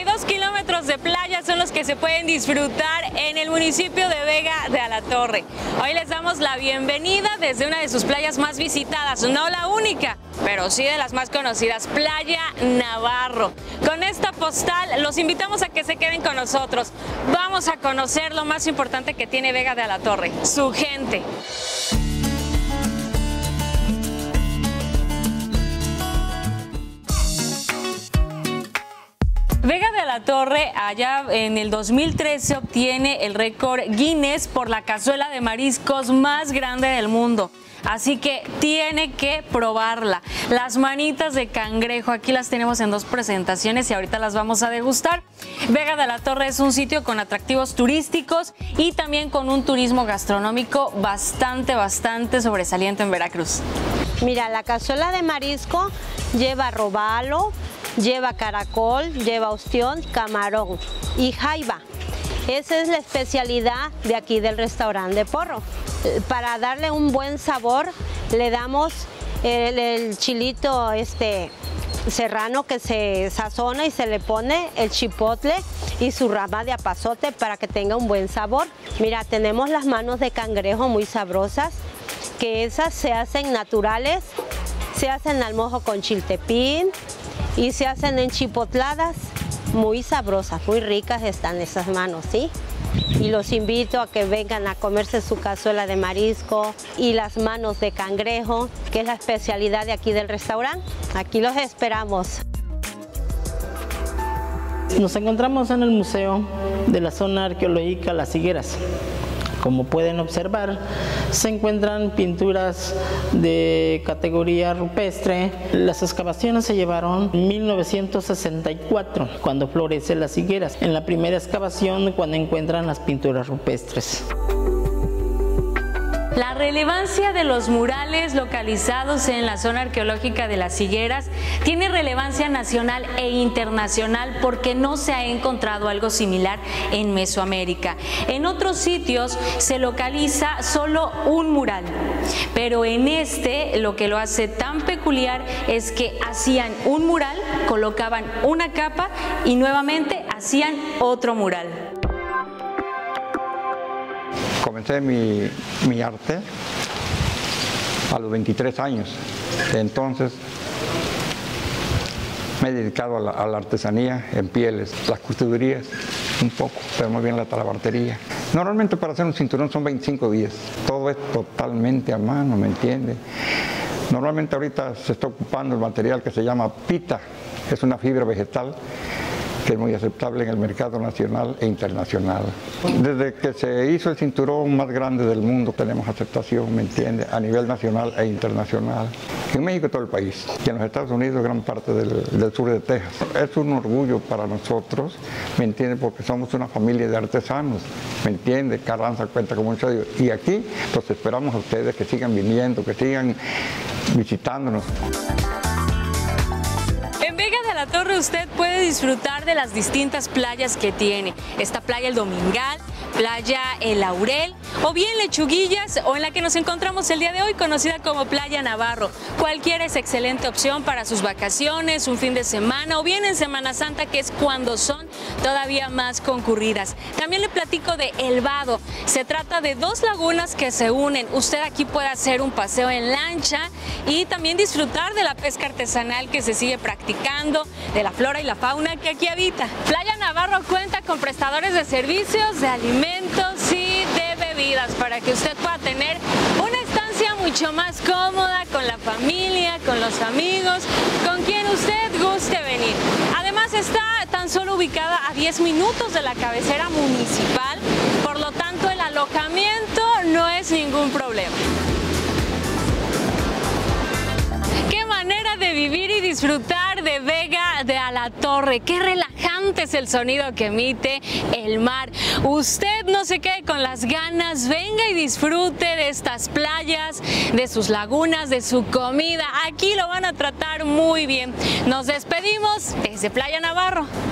52 kilómetros de playa son los que se pueden disfrutar en el municipio de Vega de Alatorre. Hoy les damos la bienvenida desde una de sus playas más visitadas, no la única, pero sí de las más conocidas, Playa Navarro. Con esta postal los invitamos a que se queden con nosotros. Vamos a conocer lo más importante que tiene Vega de Alatorre, su gente. Vega de Alatorre, allá en el 2013, obtiene el récord Guinness por la cazuela de mariscos más grande del mundo. Así que tiene que probarla. Las manitas de cangrejo, aquí las tenemos en dos presentaciones y ahorita las vamos a degustar. Vega de Alatorre es un sitio con atractivos turísticos y también con un turismo gastronómico bastante sobresaliente en Veracruz. Mira, la cazuela de marisco lleva robalo, lleva caracol, lleva ostión, camarón y jaiba. Esa es la especialidad de aquí del restaurante Porro. Para darle un buen sabor le damos el chilito serrano que se sazona y se le pone el chipotle y su rama de apazote para que tenga un buen sabor. Mira, tenemos las manos de cangrejo muy sabrosas, que esas se hacen naturales, se hacen al mojo con chiltepín y se hacen enchipotladas, muy sabrosas, muy ricas están esas manos, ¿sí? Y los invito a que vengan a comerse su cazuela de marisco y las manos de cangrejo, que es la especialidad de aquí del restaurante. Aquí los esperamos. Nos encontramos en el Museo de la Zona Arqueológica Las Higueras. Como pueden observar, se encuentran pinturas de categoría rupestre. Las excavaciones se llevaron en 1964, cuando florecen las higueras. En la primera excavación, cuando encuentran las pinturas rupestres. La relevancia de los murales localizados en la zona arqueológica de Las Higueras tiene relevancia nacional e internacional porque no se ha encontrado algo similar en Mesoamérica. En otros sitios se localiza solo un mural, pero en lo que lo hace tan peculiar es que hacían un mural, colocaban una capa y nuevamente hacían otro mural. Comencé mi arte a los 23 años, entonces me he dedicado a la artesanía en pieles, las costurerías un poco, pero más bien la talabartería. Normalmente para hacer un cinturón son 25 días, todo es totalmente a mano, ¿me entiende? Normalmente ahorita se está ocupando el material que se llama pita, es una fibra vegetal que es muy aceptable en el mercado nacional e internacional. Desde que se hizo el cinturón más grande del mundo tenemos aceptación, ¿me entiende?, a nivel nacional e internacional. En México todo el país, y en los Estados Unidos gran parte del sur de Texas. Es un orgullo para nosotros, ¿me entiende?, porque somos una familia de artesanos, ¿me entiende? Carranza cuenta con mucho de ellos. Y aquí los esperamos a ustedes que sigan viniendo, que sigan visitándonos. En Vega de Alatorre usted puede disfrutar de las distintas playas que tiene. Esta playa El Domingal, playa El Laurel o bien Lechuguillas, o en la que nos encontramos el día de hoy, conocida como Playa Navarro. Cualquiera es excelente opción para sus vacaciones, un fin de semana o bien en Semana Santa, que es cuando son todavía más concurridas. También le platico de El Vado. Se trata de dos lagunas que se unen. Usted aquí puede hacer un paseo en lancha y también disfrutar de la pesca artesanal que se sigue practicando, de la flora y la fauna que aquí habita. Playa Navarro cuenta con prestadores de servicios, de alimentos y de bebidas para que usted pueda tener una estancia mucho más cómoda con la familia, con los amigos, con quien usted guste venir. Además está tan solo ubicada a 10 minutos de la cabecera municipal, por lo tanto el alojamiento no es ningún problema. ¡Qué manera de vivir y disfrutar de Vega de Alatorre! ¡Qué relajante es el sonido que emite el mar! Usted no se quede con las ganas, venga y disfrute de estas playas, de sus lagunas, de su comida. Aquí lo van a tratar muy bien. Nos despedimos desde Playa Navarro.